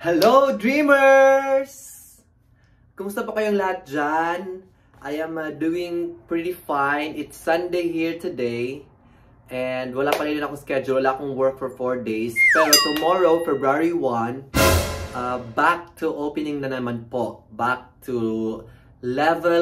Hello, dreamers! Kumusta pa kayong lahat dyan? I am doing pretty fine. It's Sunday here today. And wala pa rin akong schedule. Wala akong work for 4 days. Pero tomorrow, February 1, back to opening na naman po. Back to level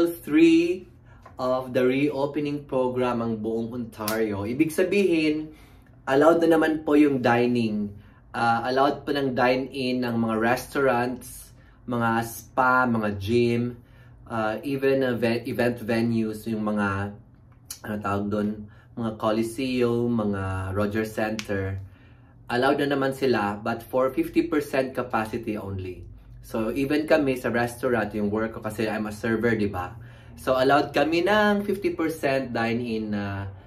3 of the reopening program ang buong Ontario. Ibig sabihin, allowed na naman po yung dining. Allowed po ng dine-in ng mga restaurants, mga spa, mga gym, even event venues, yung mga, ano tawag doon, mga Coliseum, mga Rogers Center. Allowed na naman sila, but for 50% capacity only. So, even kami sa restaurant, yung work ko kasi I'm a server, di ba? So, allowed kami ng 50% dine-in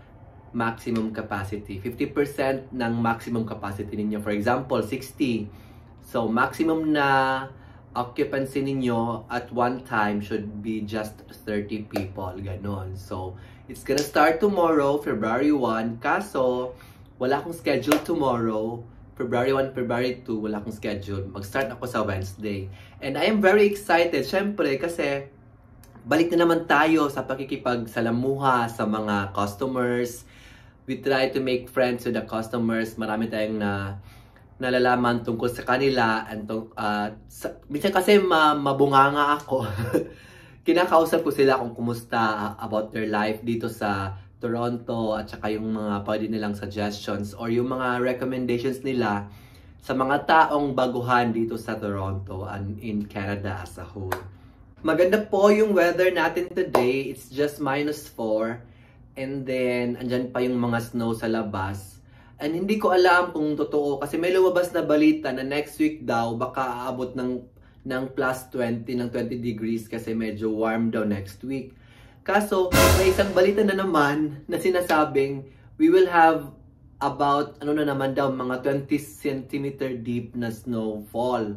maximum capacity. 50% ng maximum capacity ninyo. For example, 60. So, maximum na occupancy ninyo at one time should be just 30 people. Ganon. So, it's gonna start tomorrow, February 1. Kaso, wala akong schedule tomorrow. February 1, February 2, wala akong schedule. Mag-start ako sa Wednesday. And I am very excited, syempre, kasi balik na naman tayo sa pakikipagsalamuha sa mga customers. We try to make friends with the customers. Marami tayong nalalaman tungkol sa kanila. And minsan kasi mabunganga ako. Kinakausap ko sila kung kumusta about their life dito sa Toronto at saka yung mga pwede nilang suggestions or yung mga recommendations nila sa mga taong baguhan dito sa Toronto and in Canada as a whole. Maganda po yung weather natin today. It's just -4. And then, andyan pa yung mga snow sa labas. And hindi ko alam kung totoo. Kasi may lumabas na balita na next week daw, baka aabot ng +20, ng 20 degrees. Kasi medyo warm daw next week. Kaso, may isang balita na naman na sinasabing, we will have about, ano na naman daw, mga 20 centimeter deep na snowfall.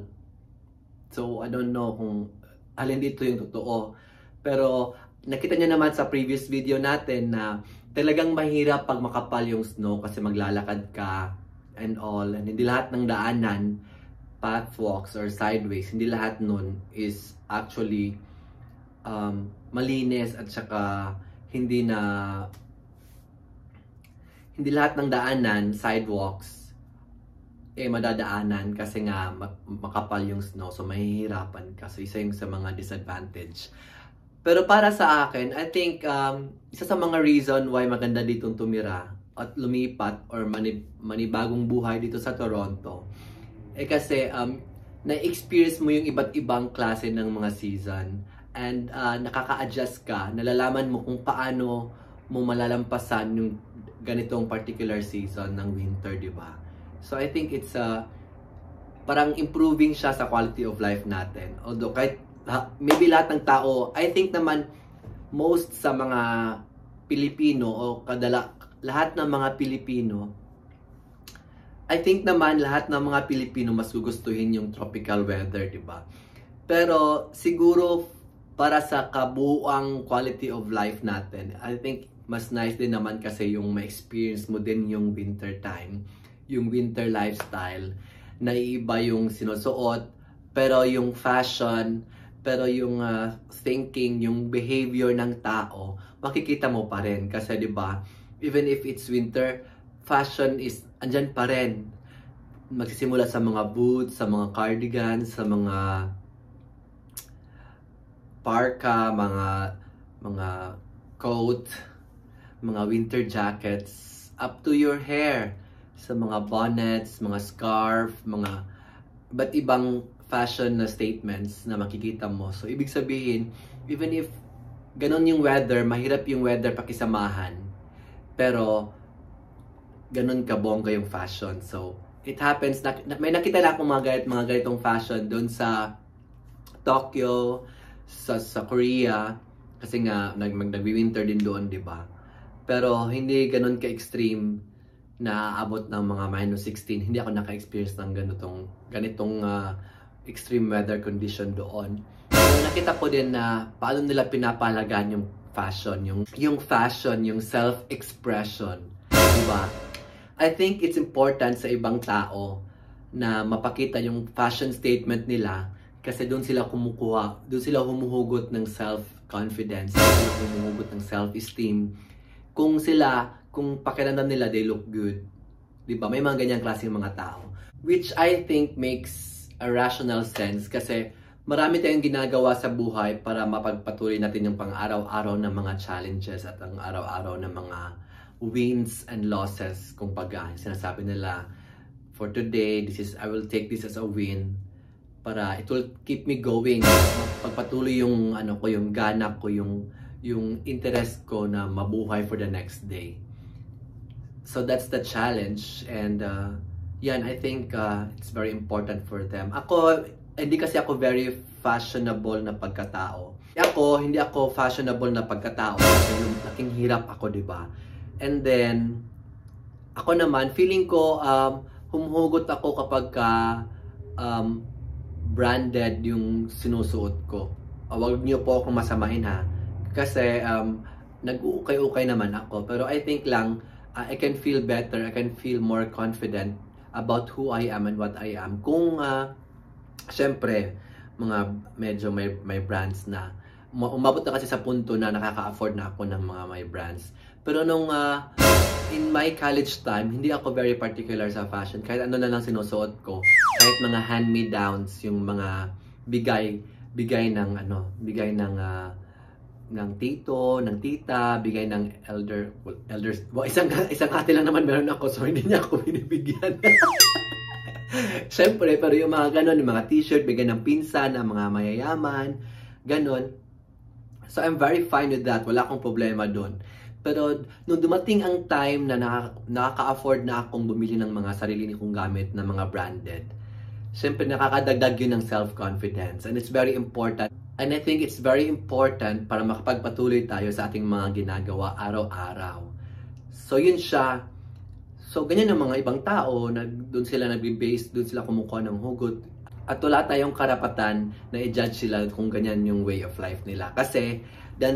So, I don't know kung alin dito yung totoo. Pero, nakita niyo naman sa previous video natin na talagang mahirap pag makapal yung snow kasi maglalakad ka and all. And hindi lahat ng daanan, pathwalks or sideways, hindi lahat nun is actually malinis at saka hindi lahat ng daanan, sidewalks, madadaanan kasi nga makapal yung snow. So mahihirapan ka. So isa yung sa mga disadvantage. Pero para sa akin, I think isa sa mga reason why maganda ditong tumira at lumipat or manibagong buhay dito sa Toronto kasi na-experience mo yung iba't ibang klase ng mga season and nakaka-adjust ka, nalalaman mo kung paano mo malalampasan yung ganitong particular season ng winter, di ba? So I think it's parang improving siya sa quality of life natin. Although kahit maybe lahat ng tao, I think naman most sa mga Pilipino o lahat ng mga Pilipino, I think naman lahat ng mga Pilipino mas gugustuhin yung tropical weather, di ba? Pero siguro para sa kabuuang quality of life natin, I think mas nice din naman kasi yung ma-experience mo din yung winter time, yung winter lifestyle, na iba yung sinusuot, pero yung fashion, pero yung thinking, yung behavior ng tao, makikita mo pa rin. Kasi 'di ba, even if it's winter, fashion is andyan pa rin. Magsisimula sa mga boots, sa mga cardigans, sa mga parka, mga coat, mga winter jackets, up to your hair, sa mga bonnets, mga scarf, mga iba't ibang fashion na statements na makikita mo. So, ibig sabihin, even if ganon yung weather, mahirap yung weather pakisamahan, pero ganon kabongga yung fashion. So, it happens, may nakita na akong mga ganitong fashion doon sa Tokyo, sa Korea, kasi nga, nag-winter din doon, di ba? Pero, hindi ganon ka-extreme na abot ng mga -16. Hindi ako naka-experience ng ganitong extreme weather condition doon. So, nakita ko din na paano nila pinapahalagan yung fashion, yung self-expression, diba? I think it's important sa ibang tao na mapakita yung fashion statement nila kasi doon sila kumukuha, doon sila humuhugot ng self-confidence, doon sila humuhugot ng self-esteem. Kung pakiramdam nila they look good. Diba? May mga ganyang klaseng mga tao. Which I think makes a rational sense kasi marami tayong ginagawa sa buhay para mapagpatuloy natin yung pang-araw-araw na mga challenges at ang araw-araw na mga wins and losses. Kung sinasabi nila, for today, I will take this as a win para it will keep me going. Pagpatuloy yung yung ganap ko, yung interest ko na mabuhay for the next day. So that's the challenge, and yan, I think it's very important for them. Hindi kasi ako very fashionable na pagkatao. Hindi ako fashionable na pagkatao kasi laking hirap ako, di ba? And then ako naman, feeling ko humuhugot ako kapag branded yung sinusuot ko. Huwag niyo po akong masamain ha. Kasi nag-uukay-ukay naman ako. Pero I think lang, I can feel better, I can feel more confident about who I am and what I am. Kung, syempre, medyo may brands na. Umabot na kasi sa punto na nakaka-afford na ako ng mga may brands. Pero nung in my college time, hindi ako very particular sa fashion. Kahit ano na lang sinusuot ko. Kahit mga hand-me-downs, yung mga bigay ng tito, ng tita, bigay ng elders. Well, isang ate lang naman meron ako, so hindi niya ako binibigyan. Siyempre, pero yung mga ganon, yung mga t-shirt, bigay ng pinsan, ng mga mayayaman, ganon. So I'm very fine with that. Wala akong problema doon. Pero nung dumating ang time na nakaka-afford na akong bumili ng mga sarili kong gamit na mga branded, siyempre nakakadagdag yun ng self-confidence. And it's very important. And I think it's very important para makapagpatuloy tayo sa ating mga ginagawa araw-araw. So yun siya. So ganyan ang mga ibang tao, doon sila nagbe-base, doon sila kumukuha ng hugot. At wala tayong karapatan na i-judge sila kung ganyan yung way of life nila. Kasi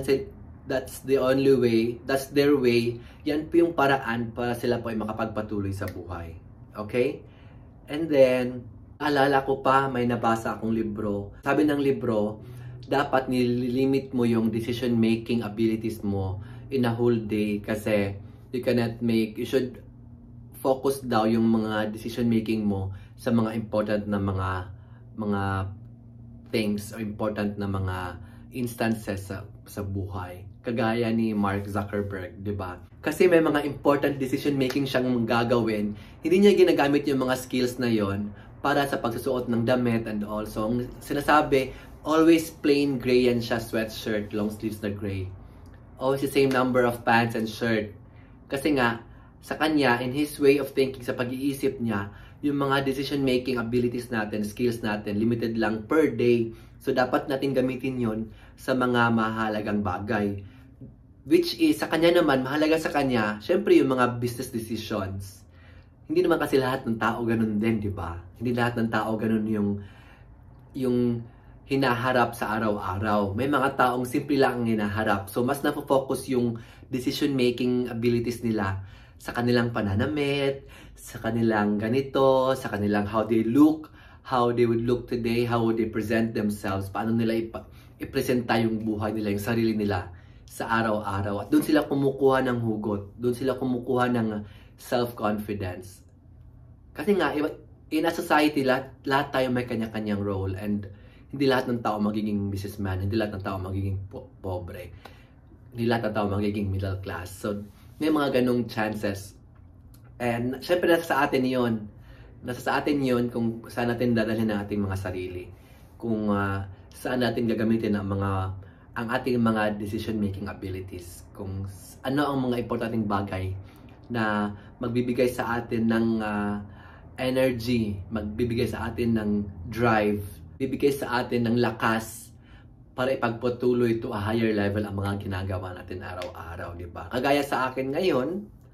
that's the only way, that's their way. Yan po yung paraan para sila po ay makapagpatuloy sa buhay. Okay? And then, alala ko pa, may nabasa akong libro. Sabi ng libro, dapat nililimit mo yung decision-making abilities mo in a whole day kasi you should focus daw yung mga decision-making mo sa mga important na mga things or important na mga instances sa buhay. Kagaya ni Mark Zuckerberg, di ba? Kasi may mga important decision-making siyang gagawin, hindi niya ginagamit yung mga skills na yon para sa pagsusuot ng damit and also, sinasabi, always plain gray yan siya, sweatshirt, long sleeves na gray. Always the same number of pants and shirt. Kasi nga, sa kanya, in his way of thinking, sa pag-iisip niya, yung mga decision-making abilities natin, skills natin, limited lang per day. So, dapat natin gamitin yon sa mga mahalagang bagay. Which is, sa kanya naman, mahalaga sa kanya, syempre yung mga business decisions. Hindi naman kasi lahat ng tao ganun din, di ba? Hindi lahat ng tao ganun yung hinaharap sa araw-araw. May mga taong simple lang ang hinaharap. So, mas na-focus yung decision-making abilities nila sa kanilang pananamit, sa kanilang ganito, sa kanilang how they look, how they would look today, how would they present themselves, paano nila i-presenta yung buhay nila, yung sarili nila sa araw-araw. At doon sila kumukuha ng hugot, doon sila kumukuha ng self-confidence. Kasi nga, in a society, lahat tayo may kanya-kanyang role and hindi lahat ng tao magiging businessman, hindi lahat ng tao magiging pobre, hindi lahat ng tao magiging middle class. So, may mga ganong chances. And syempre nasa sa atin yun. Nasa sa atin yun kung saan natin dadalhin ang ating mga sarili. Kung saan natin gagamitin ang ating mga decision-making abilities. Kung ano ang mga importanteng bagay na magbibigay sa atin ng energy, magbibigay sa atin ng drive, bibigay sa atin ng lakas para ipagpatuloy to a higher level ang mga ginagawa natin araw-araw, di ba? Kagaya sa akin ngayon,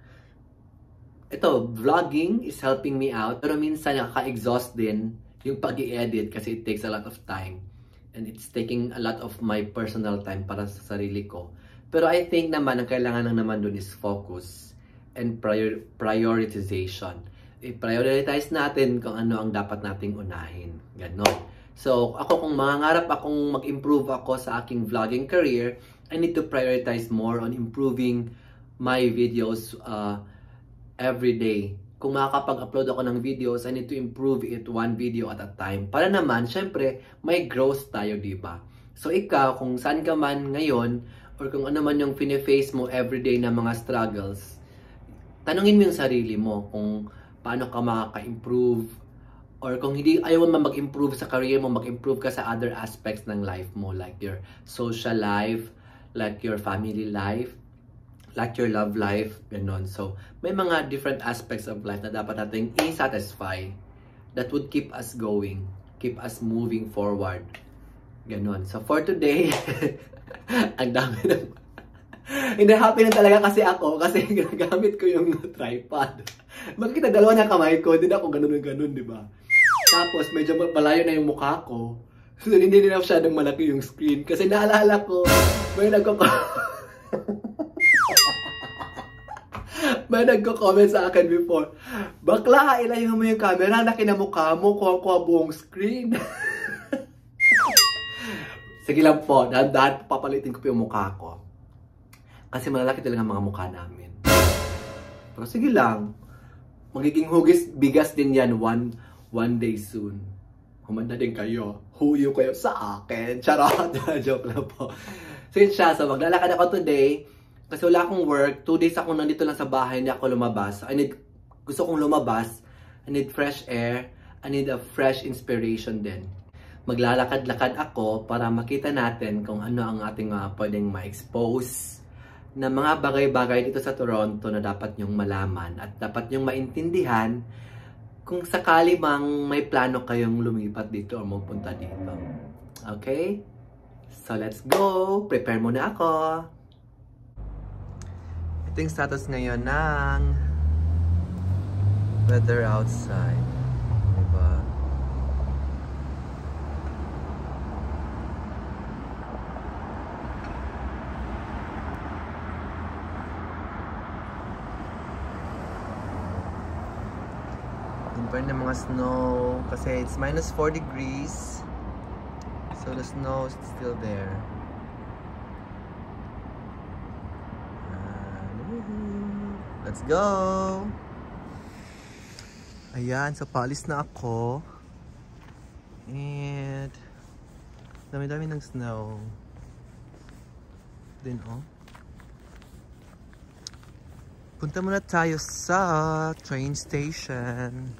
ito, vlogging is helping me out, pero minsan nakaka-exhaust din yung pag-i-edit kasi it takes a lot of time and it's taking a lot of my personal time para sa sarili ko. Pero I think naman, ang kailangan lang naman dun is focus and prioritization. i-prioritize natin kung ano ang dapat nating unahin. Ganon. So, ako kung mangangarap akong mag-improve ako sa aking vlogging career, I need to prioritize more on improving my videos every day. Kung makakapag-upload ako ng videos, I need to improve it one video at a time. Para naman, syempre, may growth tayo, diba? So, ikaw, kung saan ka man ngayon, or kung ano man yung fine-face mo everyday na mga struggles, tanungin mo yung sarili mo kung paano ka makaka-improve. Or kung hindi ayaw mo mag-improve sa career mo, mag-improve ka sa other aspects ng life mo, like your social life, like your family life, like your love life, ganon. So, may mga different aspects of life na dapat nating i-satisfy that would keep us going, keep us moving forward. Ganon. So, for today, ang dami ng... Hindi, happy lang talaga kasi ako kasi ginagamit ko yung tripod. Makikita dalawa na kamay ko, hindi ako ganun na ganun, di ba? Tapos, medyo malayo na yung mukha ko. So, hindi na masyadong malaki yung screen. Kasi naalala ko, may nagko-comment sa akin before, bakla, ilayo mo yung camera, laki na mukha mo, kuha-kuha buong screen. Sige lang po, dahan-dahan papalitin ko po yung mukha ko. Kasi malalaki talaga mga mukha namin. Pero sige lang, magiging bigas din yan one day soon. Humanda din kayo. Huyo kayo sa akin. Charot. Joke lang po. So yun siya. So maglalakad ako today. Kasi wala akong work. 2 days ako nandito lang sa bahay. Hindi ako lumabas. Gusto kong lumabas. I need fresh air. I need a fresh inspiration din. Maglalakad-lakad ako para makita natin kung ano ang ating pwedeng ma-expose na mga bagay-bagay dito sa Toronto na dapat nyong malaman at dapat nyong maintindihan kung sakali mang may plano kayong lumipat dito o magpunta dito. Okay? So, let's go! Prepare muna ako! Ito yung status ngayon ng weather outside. Diba? Burn ng mga snow kasi it's -4 degrees, so the snow is still there. Let's go! Ayan, so paalis na ako and dami-dami ng snow din, oh. Punta muna tayo sa train station.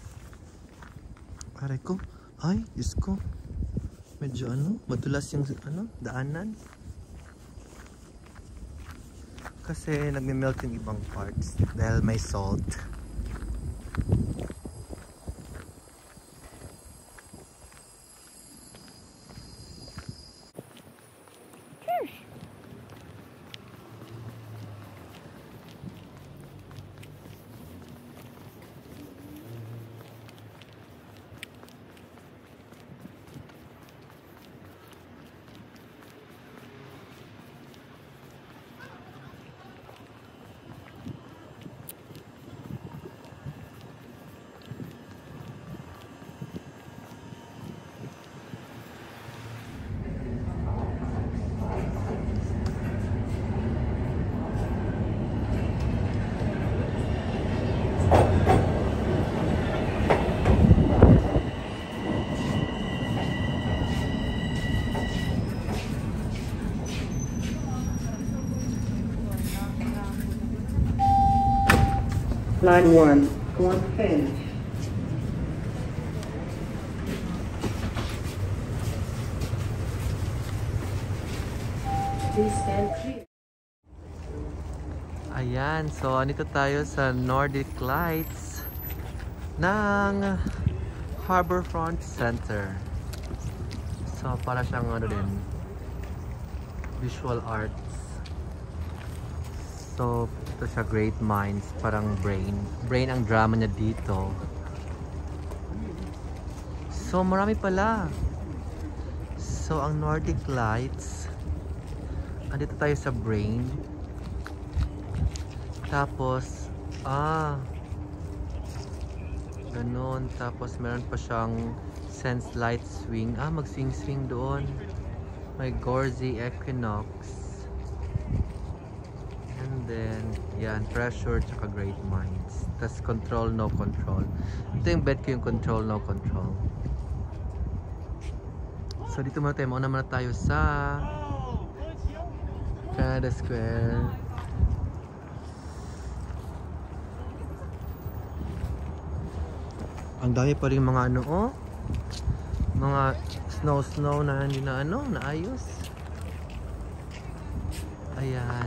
Aray ko. Ay, Diyos ko. Medyo madulas yung daanan. Kasi nagme-melt yung ibang parts dahil may salt. Line 1, one pin. Please stand clear. Ayan, so andito tayo sa Nordic Lights ng Harbourfront Center. So para siyang din, visual arts. So ito siya, Great Minds, parang brain ang drama niya dito. So marami pala. So ang Nordic Lights, andito tayo sa brain. Ganon. Tapos meron pa siyang sense light swing. Ah, mag-swing-swing doon. May Gorzy Equinox. And then, yan, pressure tsaka great minds. Tapos control, no control. Ito yung bet ko yung control, no control. So dito muna tayo. Mauna muna tayo sa Canada Square. Ang dami pa rin mga ano, oh. Mga snow na hindi na ano, naayos. Ayan.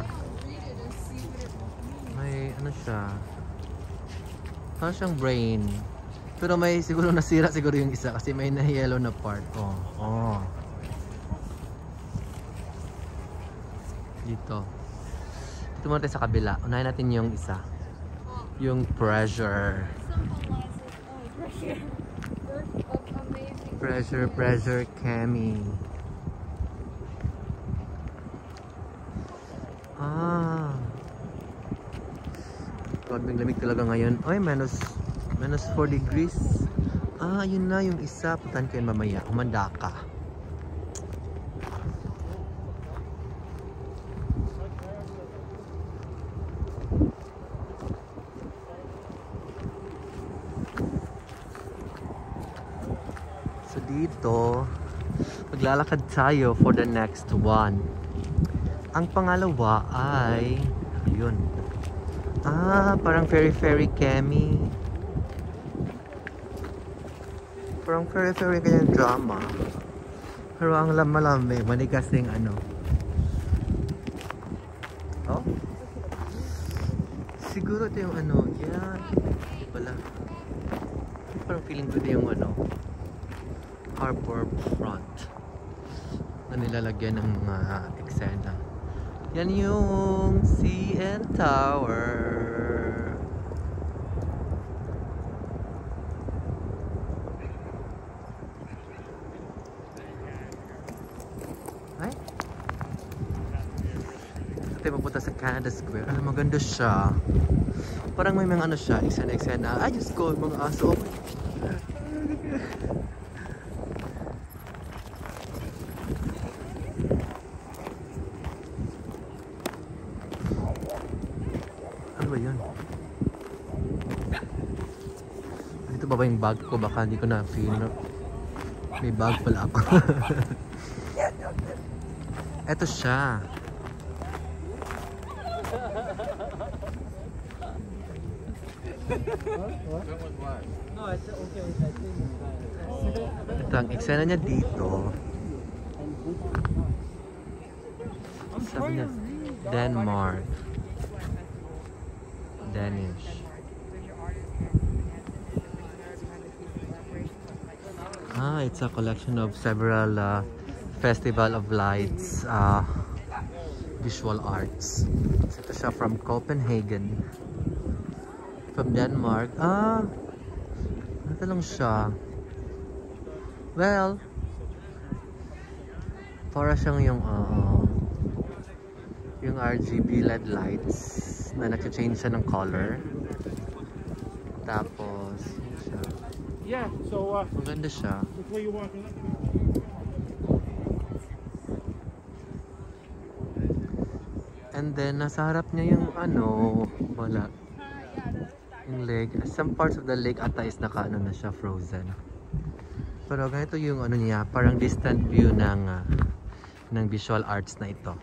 May ano siya. Parang siyang brain. Pero may siguro nasira siguro yung isa kasi may na-yellow na part. Oh, oh. Dito. Dito muna tayo sa kabila. Unahin natin yung isa. Yung pressure. Pressure Cami. Ah. Lamig talaga ngayon. Ay, minus 4 degrees. Ah, yun na yung isa. Puntahan ko yun mamaya. Umanda ka. So dito, maglalakad tayo for the next one. Ang pangalawa ay, ayun. Ah, parang fairy Cami. Parang fairy kanyang drama. Pero ang malamig, manigas yung ano. Oh? Siguro ito yung ano, yan. Ito pala. Parang feeling ko ito yung ano, Harbourfront na nilalagyan ng mga eksena. Yan yung CN Tower. Ay? Ito tayo mapunta sa Canada Square. Alam, maganda siya. Parang may mga ano siya, eksena. Ay, Diyos ko, mga aso. Yun. Ito ba yung bag ko? Baka hindi ko na feel. May bag pala ako. Ito siya. Ito ang eksena niya dito. Sabi niya Denmark. Danish. Ah, it's a collection of several Festival of Lights visual arts. So, ito siya from Copenhagen. From Denmark. Ah, ito lang siya. Well, para siyang yung RGB LED lights na nag-change siya ng color. Tapos, yun siya. Yeah, so maganda siya. before you walk in. And then, nasa harap niya yung ano, wala. Yung leg. Some parts of the leg ata is naka-ano na siya, frozen. Pero ganito yung ano niya, parang distant view ng visual arts na ito.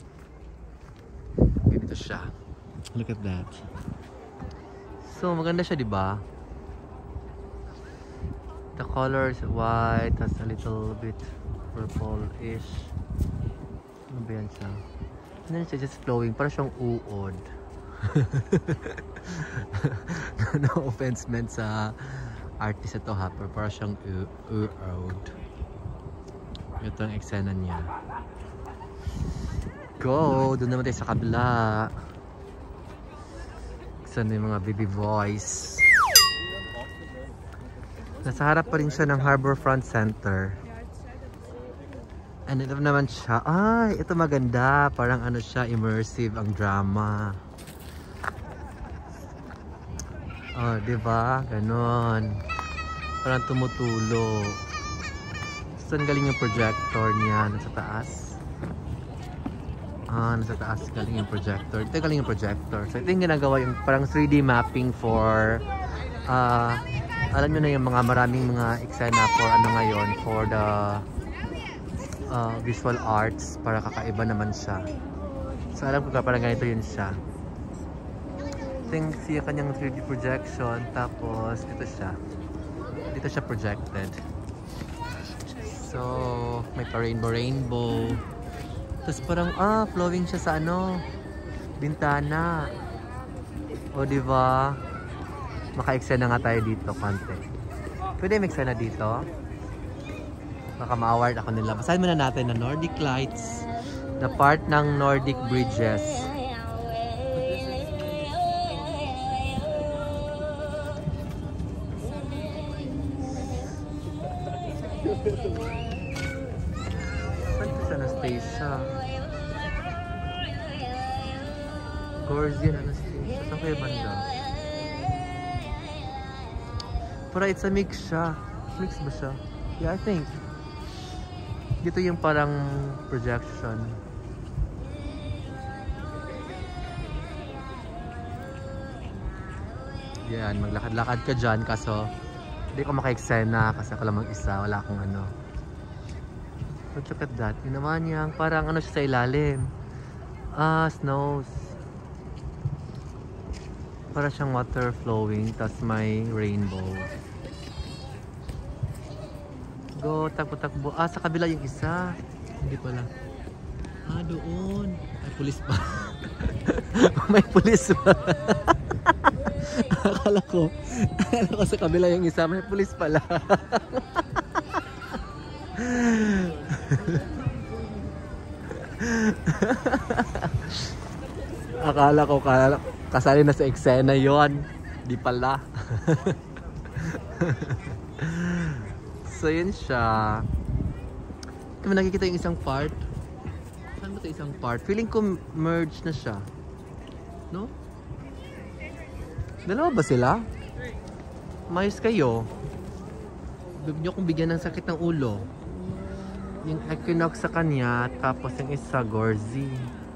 Ganito siya. Look at that. So, maganda siya, di ba? The color is white, has a little bit purple-ish. Ano ba yan siya? And then siya just flowing, parang siyang uod. No offense meant sa artist ito ha, pero parang siyang uod. Ito ang eksena niya. Go! Doon naman tayo sa kabila. Saan yung mga baby voice. Nasa harap pa rin siya ng Harbourfront Center. And ito naman siya. Ay, ito maganda. Parang ano siya, immersive ang drama. Oh, di ba? Ganon. Parang tumutulo. Saan galing yung projector niya? Nasa taas? Ah, nasa taas galing yung projector. Ito galing yung projector. So ito yung ginagawa yung parang 3D mapping for alam nyo na yung mga maraming mga eksena for ano ngayon, for the visual arts, para kakaiba naman siya. So alam ko ka parang ganito yun siya. Ito yung kanyang 3D projection, tapos dito siya projected. So may pa rainbow. Tapos parang flowing siya sa ano, bintana. O diba? Maka-eksena nga tayo dito konti. Pwede may eksena dito? Baka ma-award ako nila. Basahin muna natin na Nordic lights, the part ng Nordic bridges. Saan ko siya Anastasia? Gorzian Anastasia. Saan kayo banda? Pero it's a mix siya. Mix ba siya? Yeah, I think. Dito yung parang projection. Yan, maglakad-lakad ka dyan kaso hindi ko maka-eksena kasi ako lang mag-isa. Wala akong ano. But look at that. Yun naman yung parang ano siya sa ilalim. Snows. Para siyang water flowing, tas may rainbow. Go, takbo-takbo. Sa kabila yung isa. Hindi pala. Doon. May pulis pa. May pulis pa. Akala ko sa kabila yung isa. May pulis pala. Akala ko kasali na sa eksena yon, di pala. So yun siya. Kami nakikita yung isang part. Saan ba ito isang part? Feeling ko merge na siya, no? Dalawa ba sila? Mayos kayo. Huwag nyo kong bigyan ng sakit ng ulo. Yung equinox sa kanya, tapos yung isa Gorzi.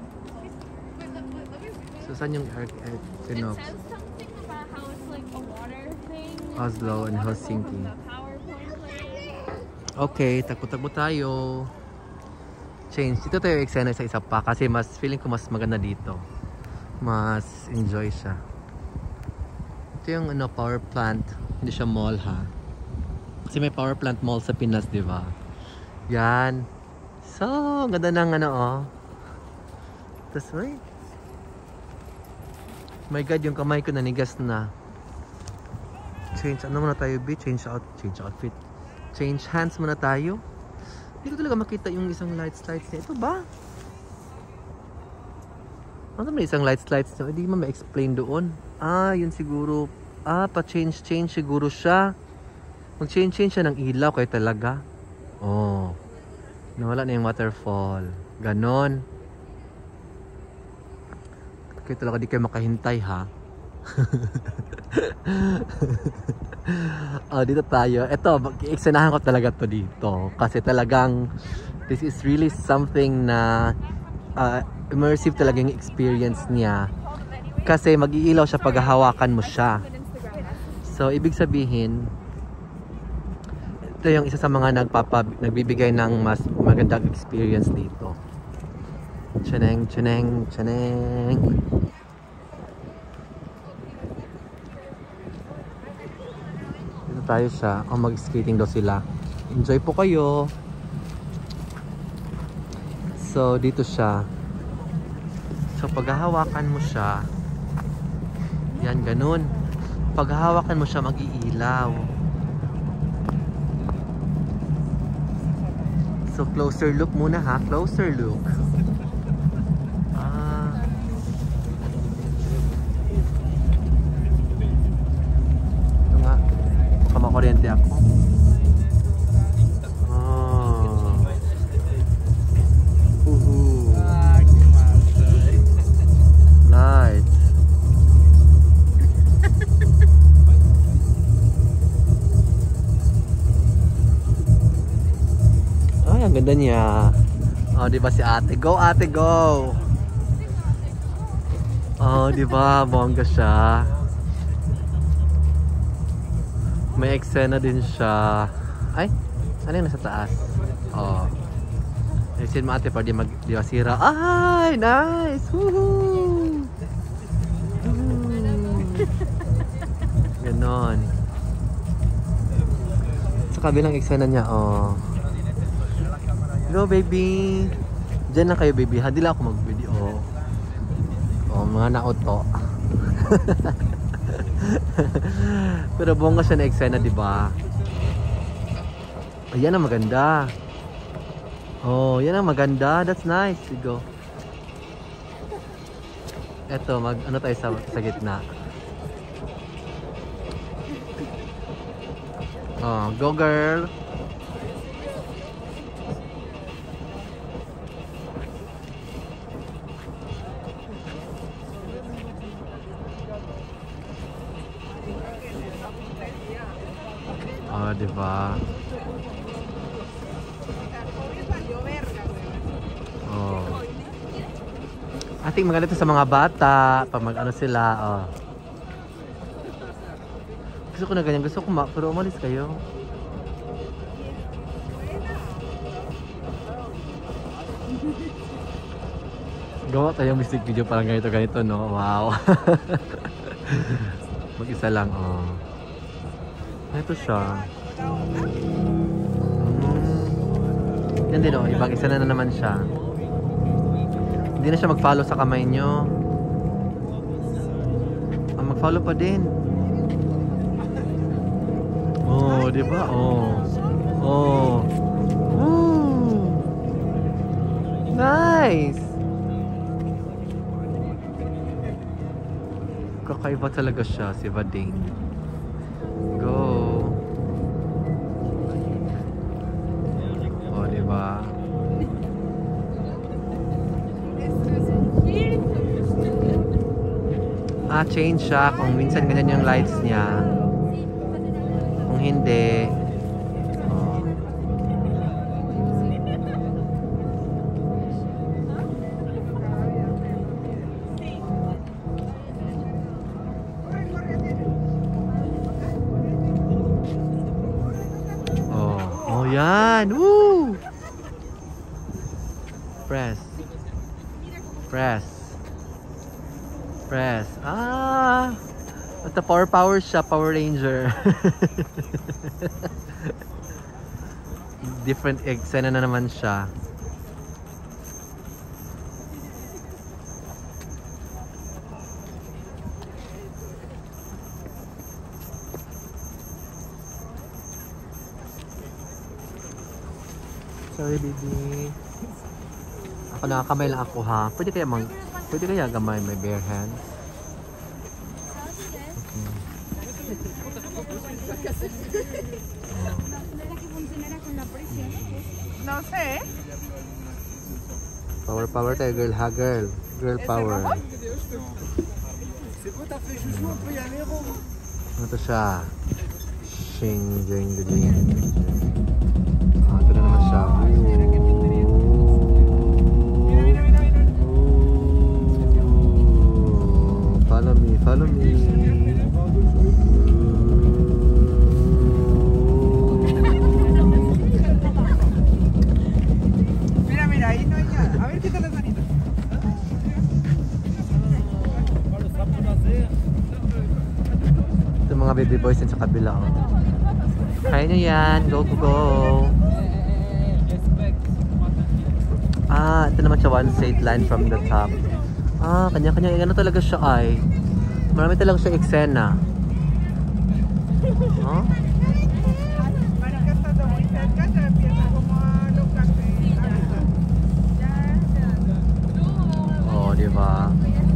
So saan yung equinox? It says something about how it's like a water thing. Oslo and Helsinki. Okay, takbo-takbo tayo. Change. Dito tayo eksena sa isa pa kasi mas feeling ko mas maganda dito. Mas enjoy siya. Ito yung ano, power plant. Hindi siya mall ha. Kasi may power plant mall sa Pinas, di ba? Yan. So, ganda ng ano oh. Tapos wait. My God, yung kamay ko nanigas na. Change, ano muna tayo, B? Change outfit. Change hands muna tayo. Hindi ko talaga makita yung isang lights niya. Ito ba? Ano may isang lights niya? Hindi mo ma-explain doon. Yun siguro. Pa-change siguro siya. Mag-change siya ng ilaw kayo talaga. Oh. Nawala na yung waterfall. Ganon. Kayo talaga di kayo makahintay ha. Dito tayo. Ito, eksanahan ko talaga to dito. Kasi talagang this is really something na immersive talaga yung experience niya. Kasi mag-iilaw siya pag hahawakan mo siya. So, ibig sabihin, ito yung isa sa mga nagbibigay ng mas magandang experience dito. Tsaneng. Dito tayo siya. Mag-skating daw sila. Enjoy po kayo. So, dito siya. So, paghahawakan mo siya, yan, ganun. Paghahawakan mo siya, mag-iilaw. So, closer look muna ha. Closer look. Ito nga. Baka makuryente ako. Lights. Ay, ang ganda niya. Oh, di ba si ate? Go, ate, go! Oh, di ba? Bongga siya. May eksena din siya. Ay, ano yung nasa taas? Oh. Ayusin mo ate para di masira. Ay, nice! Woohoo! Ganon. Sa kabilang eksena niya, oh. Go, baby! Diyan na kayo, baby. Hindi lang ako mag-video. Oh, mga nauto. Pero bongga siya na eksena, di ba? Ayan ang maganda. Oh, yan ang maganda. That's nice. Go. Eto, ano tayo sa gitna. Oh, go girl. Oh, diba? Oh. I think maganda ito sa mga bata. Pag mag-ano sila, oh. Gusto ko na ganyan. Gusto ko pero umalis kayo. Gawa tayong music video parang ganito, no? Wow. Mag-isa lang, oh. Ito siya. Yan din, oh. Ibang isa na naman siya. Hindi na siya mag-follow sa kamay nyo. Mag-follow pa din. Oh, di ba? Oh. Oh. Ooh. Nice. Kakaiba talaga siya, si Vading. Go. Oh, di ba? Change siya kung minsan ganyan yung lights niya. Kung hindi, oh yan. Woo! Press. At the power siya, Power Ranger. Different eksena na naman siya. Sorry, baby. Ako nakakamay lang ako, ha. Pwede kaya gamay may bare hands? No sé. Power tayo, girl, ha, girl. Girl power. Ito siya. Shing, jing, jing. Ito na naman siya. Follow me. Mira, ahí no hay nada. A ver, ¿qué tal la sanita? Ito mga baby boys sa kabila. Oh. Kaya nyo yan. Go. Ito naman siya one straight line from the top. Kanya-kanya. Ano talaga siya ay? Marami talaga siya eksena. Huh? Oh, di ba?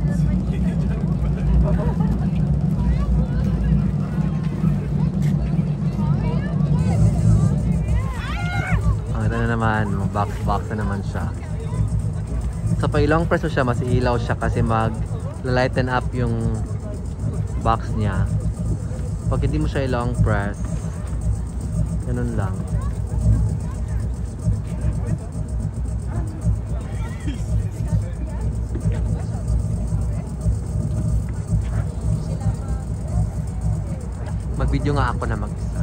Ito na naman, box na naman siya. So, pag ilong press mo siya, mas ilaw siya kasi mag-lighten up yung box niya. Pag hindi mo siya long press, ganun lang. Nag-video nga ako na mag-isa.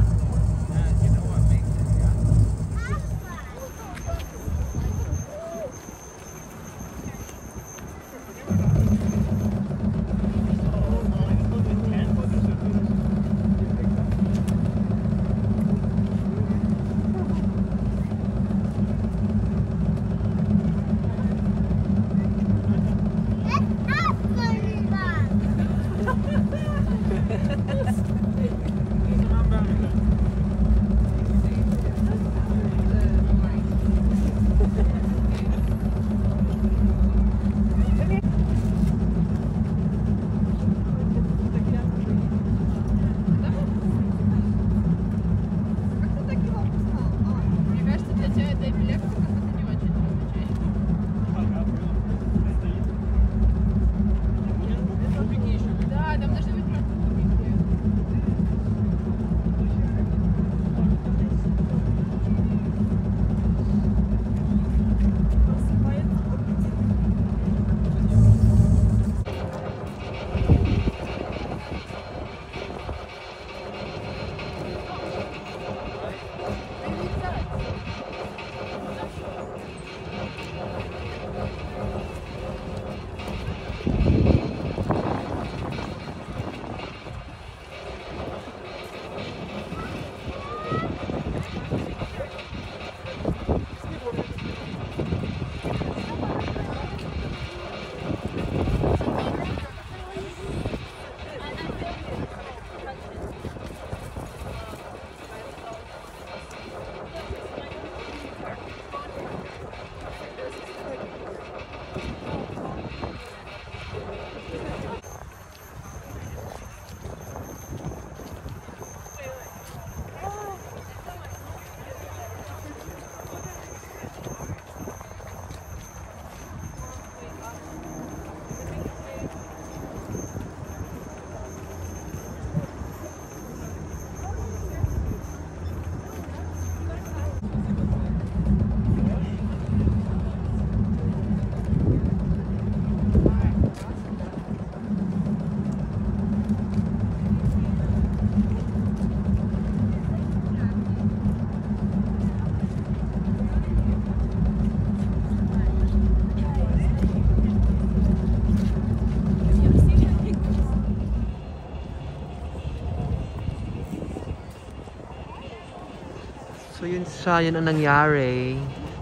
So yun siya, yun ang nangyari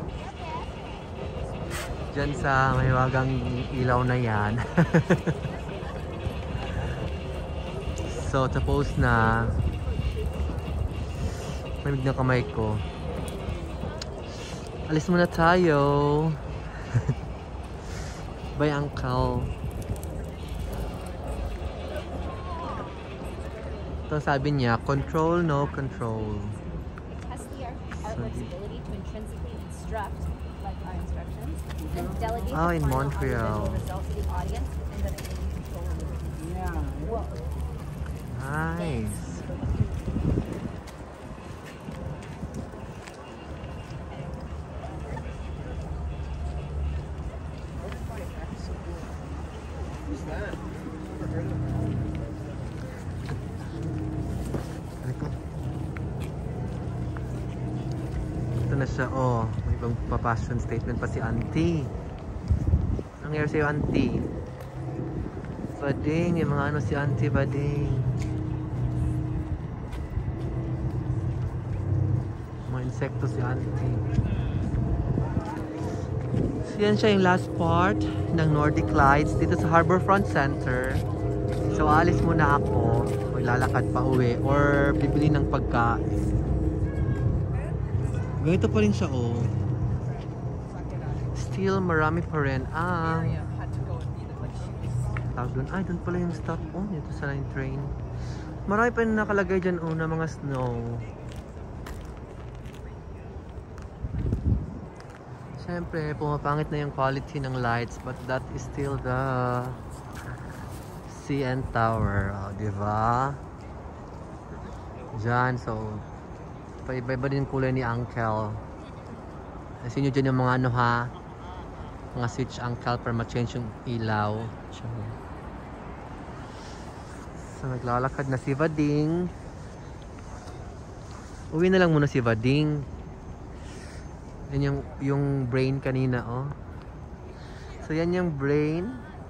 dyan sa mahiwagang ilaw na yan. So tapos na, malamig na kamay ko. Alis muna tayo. Bye uncle. Ito sabi niya, control, no control. Flexibility to intrinsically instruct, like our instructions, and delegate Oh, the in final Montreal. audiovisual result to the audience, and that it will be controlled. Yeah. Whoa. Nice. Who's that? Never heard of him. Ito na siya, oh. May ibang pa-passion statement pa si auntie. Anong nangyari sa'yo, auntie? Bading, yung mga ano si auntie, bading. Mga insekto si auntie. So yan siya yung last part ng Nordic Lights dito sa Harbourfront Center. So alis muna ako. May lalakad pa uwi or bibili ng pagkain. Ganito pa rin siya, oh. Still marami pa rin ang tawag doon. Ay, doon pala yung stop. Oh, dito sa line train. Marami pa rin nakalagay dyan, oh, na mga snow. Siyempre, pumapangit na yung quality ng lights, but that is still the CN Tower. Oh, diba? Diyan, so iba-iba din kulay ni Uncle. Kasi nyo dyan yung mga ano ha, mga switch Uncle para ma-change yung ilaw. So naglalakad na si Vading. Uwi na lang muna si Vading. Yan yung brain kanina, oh. So, yan yung brain.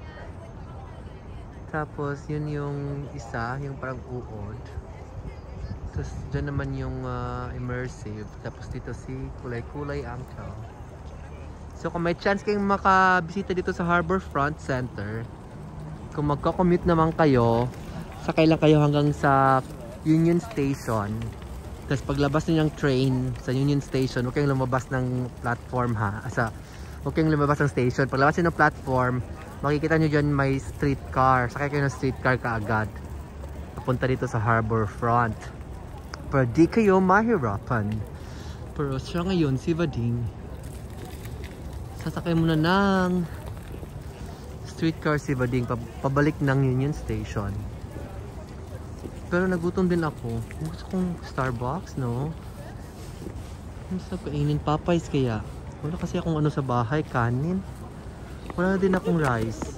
Tapos, yun yung isa, yung parang uod. Tapos, dyan naman yung immersive. Tapos, dito si kulay-kulay uncle. So, kung may chance kayong makabisita dito sa Harbourfront Center, kung magko-commute naman kayo, sakay lang kayo hanggang sa Union Station. Tapos paglabas niyo ng train sa Union Station, huwag kayong lumabas ng platform ha. Huwag kayong lumabas ng station. Paglabas niyo ng platform, makikita niyo dyan may streetcar. Sakay kayo ng streetcar kaagad. Papunta dito sa Harbourfront. Pero di kayo mahirapan. Pero siya ngayon, si Vading, sasakay muna ng streetcar si Vading pabalik ng Union Station. Pero nagutom din ako. Gusto kong Starbucks, no? Gusto ko kainin Popeyes kaya. Wala kasi akong ano sa bahay, kanin. Wala din akong rice.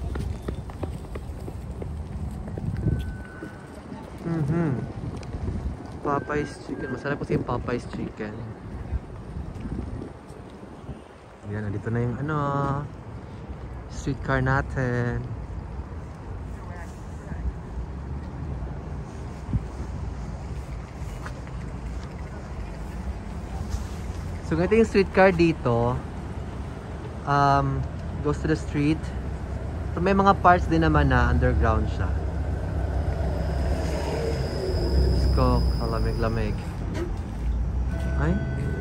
Popeyes chicken. Masarap kasi yung Popeyes chicken. Yan, dito na yung ano, streetcar natin. So ganito yung streetcar dito. Goes to the street. So may mga parts din naman na underground siya. Let's go. Kalamig-lamig. Ay?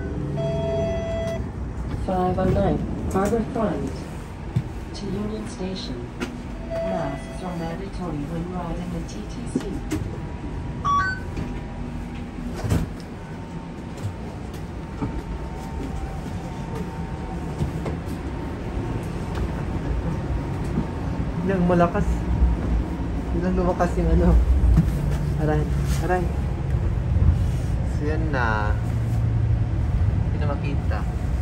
509 Harbourfront to Union Station. Masks are mandatory when riding the TTC. Bilang malakas. Bilang lumakas yung ano. Aray. Aray. So yan na. Hindi na makita.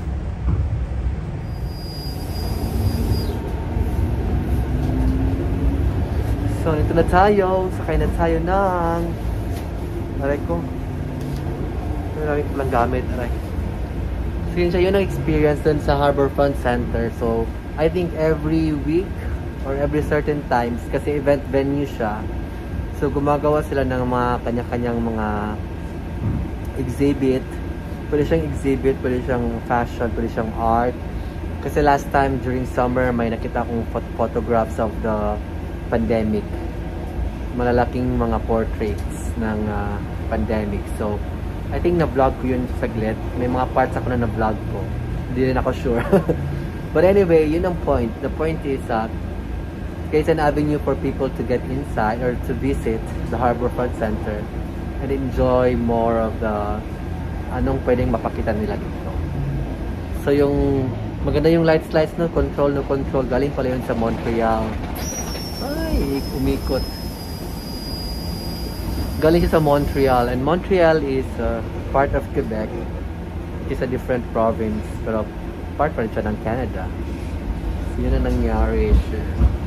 So ito na tayo. Sakay na tayo ng aray ko. Maraming ko lang gamit. Aray. So yun siya, yun ang experience dun sa Harbourfront Center. So I think every week or every certain times, kasi event venue siya, so gumagawa sila ng mga kanya-kanyang mga exhibit. Pwede siyang exhibit, pwede siyang fashion, pwede siyang art. Kasi last time during summer may nakita akong photographs of the pandemic, malalaking mga portraits ng pandemic. So I think na-vlog ko yun saglit. May mga parts ako na na-vlog ko, hindi rin ako sure. But anyway, yun ang point. The point is it's an avenue for people to get inside or to visit the Harbourfront Center and enjoy more of the anong pwedeng mapakita nila dito. So yung maganda yung light slides, no control. Galing pala yun sa Montreal. Ay, umikot. Galing siya sa Montreal, and Montreal is part of Quebec. It's a different province, pero part pa rin siya ng Canada. So yun ang nangyari siya.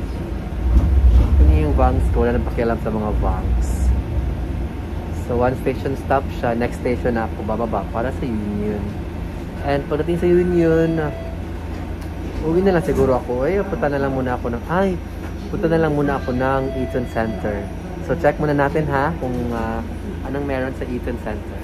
Yung Vangs ko, wala nang pakialam sa mga Vangs. So one station stop siya, next station na ako bababa para sa Union. And pagdating sa Union, uwi na lang siguro ako. Punta na lang muna ako ng Eaton Center. So check muna natin ha kung anong meron sa Eaton Center.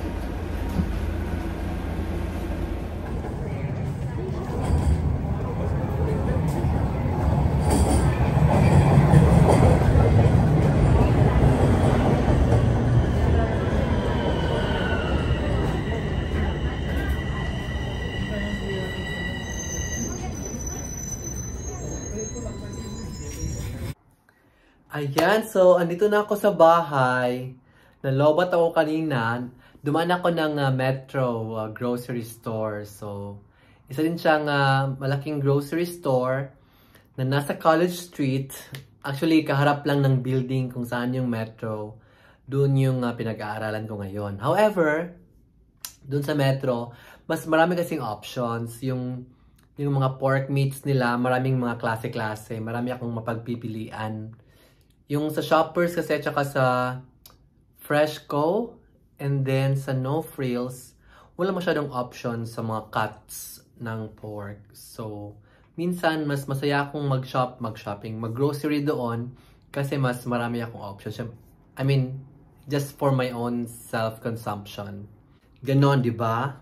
Ayan, so andito na ako sa bahay. Nalobat ako kanina. Dumaan ako ng Metro grocery store. So, isa din siyang malaking grocery store na nasa College Street. Actually, kaharap lang ng building kung saan yung Metro. Doon yung pinag-aaralan ko ngayon. However, doon sa Metro, mas marami kasing options. Yung mga pork meats nila, maraming mga klase-klase. Marami akong mapagpipilian. Yung sa Shoppers kasi, tsaka sa Freshco And then sa no frills, wala masyadong option sa mga cuts ng pork. So, minsan mas masaya akong mag-shopping, mag-grocery doon kasi mas marami akong options. I mean, just for my own self-consumption. Ganon, di ba?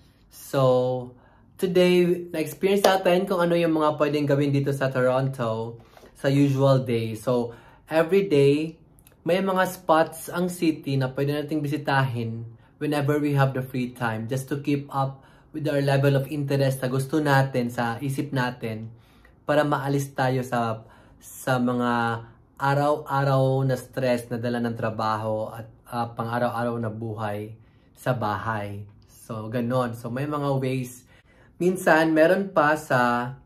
So, today, na-experience natin kung ano yung mga pwedeng gawin dito sa Toronto sa usual day. So, every day, may mga spots ang city na pwede nating bisitahin whenever we have the free time just to keep up with our level of interest na gusto natin sa isip natin para maalis tayo sa mga araw-araw na stress na dala ng trabaho at pang-araw-araw na buhay sa bahay. So, ganon. So, may mga ways. Minsan, meron pa sa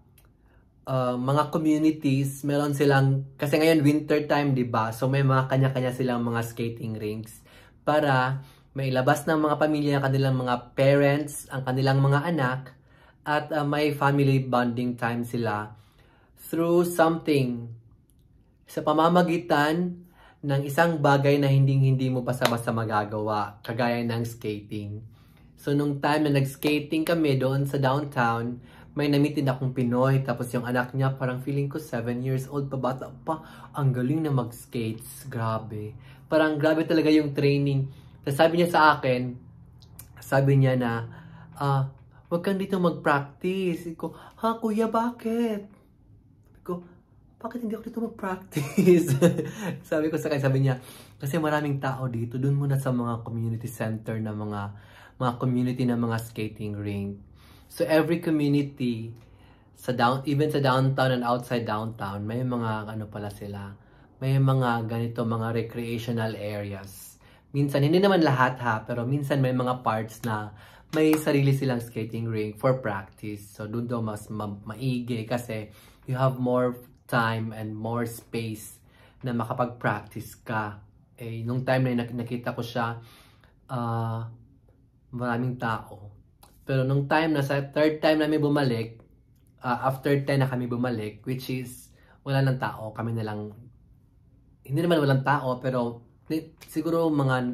mga communities, meron silang, kasi ngayon winter time, di ba? So may mga kanya-kanya silang mga skating rinks para mailabas ng mga pamilya ang kanilang mga parents, ang kanilang mga anak, at may family bonding time sila through something sa pamamagitan ng isang bagay na hindi mo basta-basta magagawa, kagaya ng skating. So nung time na nag-skating kami doon sa downtown, may namitin akong Pinoy, tapos yung anak niya, parang feeling ko 7 years old pa, bata pa. Ang galing na mag-skates. Grabe. Parang grabe talaga yung training. Tapos sabi niya sa akin, sabi niya na, wag kang dito mag-practice. Ko, ha kuya, bakit? Ko, bakit hindi ako dito mag-practice? Sabi ko sa kanya, sabi niya, kasi maraming tao dito, dun muna sa mga community center na mga community na mga skating rink. So every community even sa downtown and outside downtown, may mga ano pala sila. May mga ganito mga recreational areas. Minsan hindi naman lahat ha, pero minsan may mga parts na may sarili silang skating rink for practice. So doon daw mas maigi kasi you have more time and more space na makapag-practice ka. Eh nung time na nakita ko siya, maraming tao. Pero nung time na sa third time namin bumalik, after 10 na kami bumalik, which is wala nang tao, kami na lang, hindi naman walang tao, pero siguro mga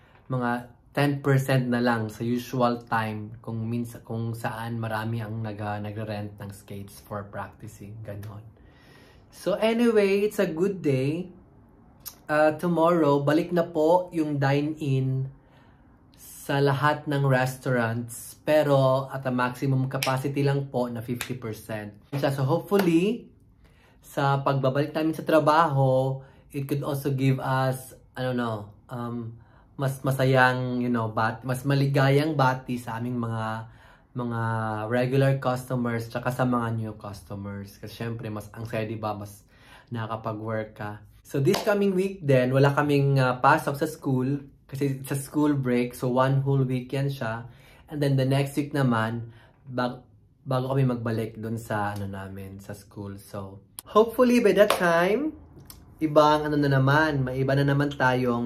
10% na lang sa usual time kung saan marami ang nagre-rent ng skates for practicing, ganon. So anyway, it's a good day. Tomorrow, balik na po yung dine-in sa lahat ng restaurants, pero at a maximum capacity lang po na 50%. So hopefully, sa pagbabalik namin sa trabaho, it could also give us, I don't know, mas masayang, mas maligayang bati sa aming mga regular customers tsaka sa mga new customers. Kasi syempre, ang saya, diba, mas nakakapag-work ka. So this coming week din, wala kaming pasok sa school kasi sa school break. So 1 whole weekend siya. And then the next week naman, bago kami magbalik dun sa namin, sa school. So hopefully by that time, ibang may iba na naman tayong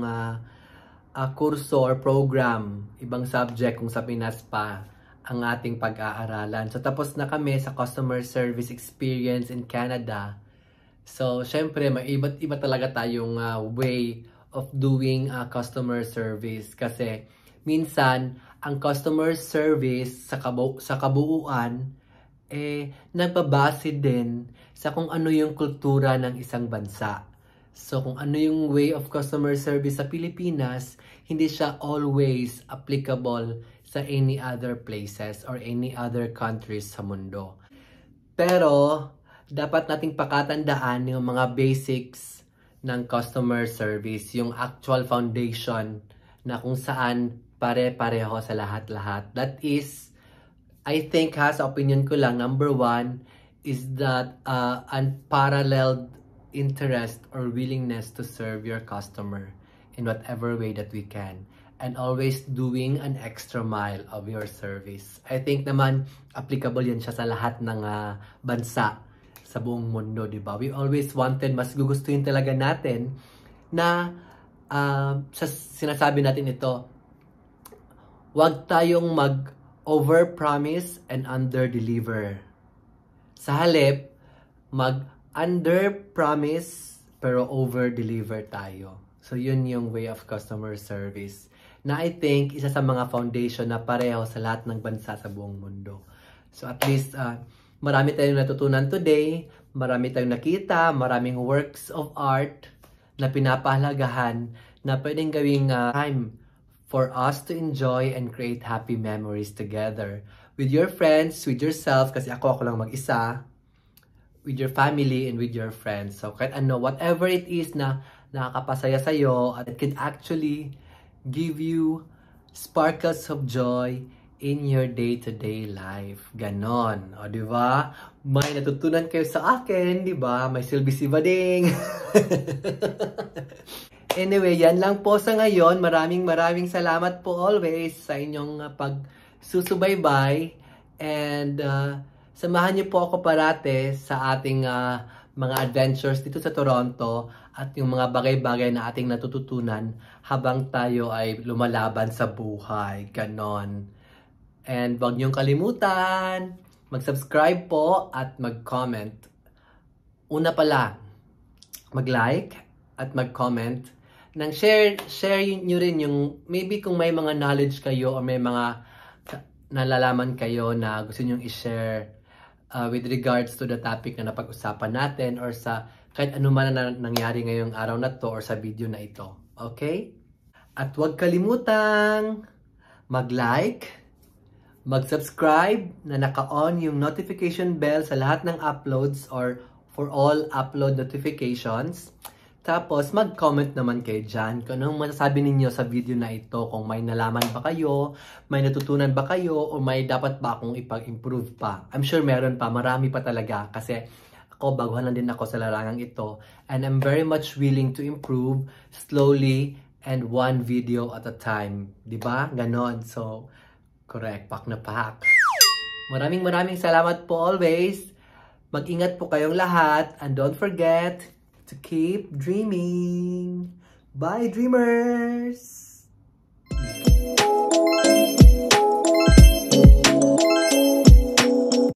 kurso or program, ibang subject kung sa Pinas pa ang ating pag-aaralan. So tapos na kami sa customer service experience in Canada. So syempre may iba talaga tayong way of doing customer service kasi minsan ang customer service sa kabuuan nagbabase din sa kung ano yung kultura ng isang bansa. So kung ano yung way of customer service sa Pilipinas, hindi siya always applicable sa any other places or any other countries sa mundo. Pero dapat nating pakatandaan yung mga basics ng customer service, yung actual foundation na kung saan pare-pareho sa lahat-lahat. That is, I think sa opinion ko lang, number 1 is that unparalleled interest or willingness to serve your customer in whatever way that we can. And always doing an extra mile of your service. I think naman, applicable yan siya sa lahat ng bansa sa buong mundo, di ba? We always wanted, mas gugustuhin talaga natin na sinasabi natin ito, wag tayong mag-over-promise and under-deliver. Sa halip, mag-under-promise pero over-deliver tayo. So, yun yung way of customer service na I think isa sa mga foundation na pareho sa lahat ng bansa sa buong mundo. So at least marami tayong natutunan today, marami tayong nakita, maraming works of art na pinapahalagahan na pwedeng gawing time for us to enjoy and create happy memories together. With your friends, with yourself, kasi ako lang mag-isa, with your family, and with your friends. So kahit ano, whatever it is na nakakapasaya sa'yo, it can actually give you sparkles of joy in your day-to-day life. Ganon. O, di ba? May natutunan kayo sa akin, di ba? May silbi si Bading. Anyway, yan lang po sa ngayon. Maraming salamat po always sa inyong pagsusubaybay. And samahan niyo po ako parate sa ating mga adventures dito sa Toronto at yung mga bagay-bagay na ating natututunan habang tayo ay lumalaban sa buhay. Ganon. And wag niyong kalimutan, mag-subscribe po at mag-comment. Una pa lang, mag-like at mag-comment. Nang share nyo rin yung, maybe kung may mga knowledge kayo o may mga nalalaman kayo na gusto nyo i-share with regards to the topic na napag-usapan natin or sa kahit ano man na nangyari ngayong araw na to or sa video na ito. Okay? At huwag kalimutang mag-like, mag-subscribe na naka-on yung notification bell sa lahat ng uploads or for all upload notifications. Tapos, mag-comment naman kayo dyan kung anong masasabi ninyo sa video na ito. Kung may nalaman ba kayo, may natutunan ba kayo, o may dapat ba akong ipag-improve pa. I'm sure meron pa, marami pa talaga. Kasi ako, baguhan lang din ako sa larangang ito. And I'm very much willing to improve slowly and one video at a time. Diba? Ganon. So, correct. Pak na pak. Maraming salamat po always. Mag-ingat po kayong lahat. And don't forget to keep dreaming. Bye, dreamers!